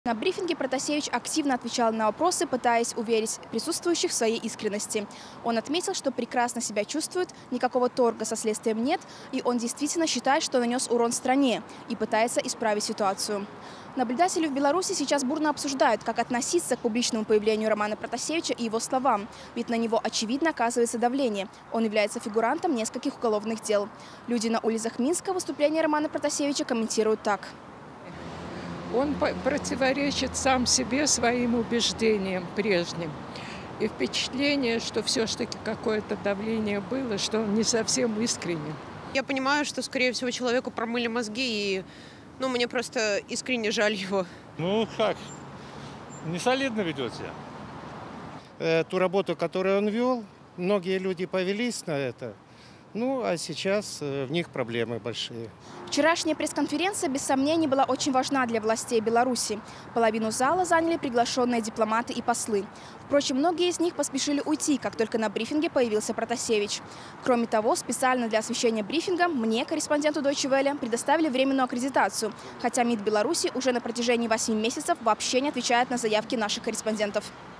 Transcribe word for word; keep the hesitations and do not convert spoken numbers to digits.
На брифинге Протасевич активно отвечал на вопросы, пытаясь уверить присутствующих в своей искренности. Он отметил, что прекрасно себя чувствует, никакого торга со следствием нет, и он действительно считает, что нанес урон стране и пытается исправить ситуацию. Наблюдатели в Беларуси сейчас бурно обсуждают, как относиться к публичному появлению Романа Протасевича и его словам. Ведь на него очевидно оказывается давление. Он является фигурантом нескольких уголовных дел. Люди на улицах Минска выступление Романа Протасевича комментируют так. Он противоречит сам себе, своим убеждениям прежним. И впечатление, что все-таки какое-то давление было, что он не совсем искренен. Я понимаю, что, скорее всего, человеку промыли мозги, и ну, мне просто искренне жаль его. Ну как, не солидно ведет себя. Э, ту работу, которую он вел, многие люди повелись на это. Ну, а сейчас э, в них проблемы большие. Вчерашняя пресс-конференция, без сомнений, была очень важна для властей Беларуси. Половину зала заняли приглашенные дипломаты и послы. Впрочем, многие из них поспешили уйти, как только на брифинге появился Протасевич. Кроме того, специально для освещения брифинга мне, корреспонденту Deutsche Welle, предоставили временную аккредитацию, хотя МИД Беларуси уже на протяжении восьми месяцев вообще не отвечает на заявки наших корреспондентов.